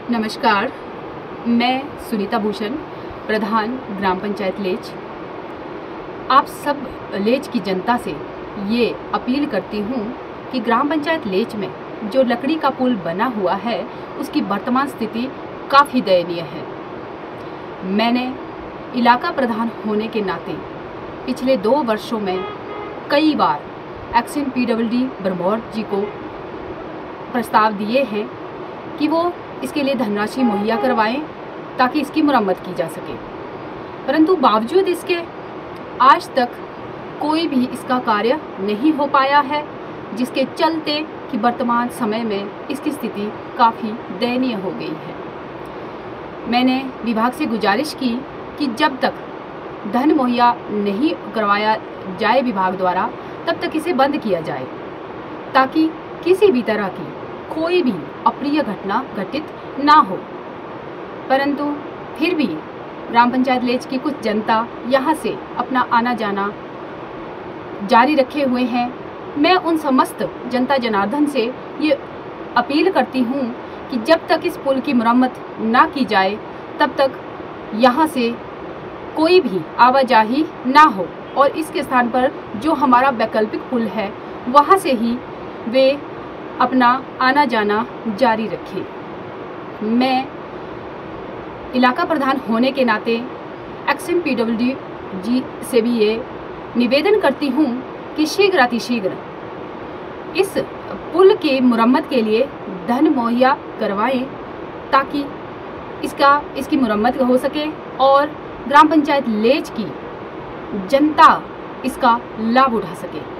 नमस्कार, मैं सुनीता भूषण, प्रधान ग्राम पंचायत लेच। आप सब लेच की जनता से ये अपील करती हूँ कि ग्राम पंचायत लेच में जो लकड़ी का पुल बना हुआ है उसकी वर्तमान स्थिति काफ़ी दयनीय है। मैंने इलाका प्रधान होने के नाते पिछले 2 वर्षों में कई बार एक्शन PWD ब्रह्मौर जी को प्रस्ताव दिए हैं कि वो इसके लिए धनराशि मुहैया करवाएं ताकि इसकी मुरम्मत की जा सके, परंतु बावजूद इसके आज तक कोई भी इसका कार्य नहीं हो पाया है, जिसके चलते कि वर्तमान समय में इसकी स्थिति काफ़ी दयनीय हो गई है। मैंने विभाग से गुजारिश की कि जब तक धन मुहैया नहीं करवाया जाए विभाग द्वारा, तब तक इसे बंद किया जाए ताकि किसी भी तरह की कोई भी अप्रिय घटना घटित ना हो। परंतु फिर भी ग्राम पंचायत लेच की कुछ जनता यहाँ से अपना आना जाना जारी रखे हुए हैं। मैं उन समस्त जनता जनार्दन से ये अपील करती हूँ कि जब तक इस पुल की मुरम्मत ना की जाए तब तक यहाँ से कोई भी आवाजाही ना हो और इसके स्थान पर जो हमारा वैकल्पिक पुल है वहाँ से ही वे अपना आना जाना जारी रखें। मैं इलाका प्रधान होने के नाते एक्शन PWD जी से भी ये निवेदन करती हूँ कि शीघ्रातिशीघ्र इस पुल की मुरम्मत के लिए धन मुहैया करवाएं ताकि इसकी मुरम्मत हो सके और ग्राम पंचायत लेच की जनता इसका लाभ उठा सके।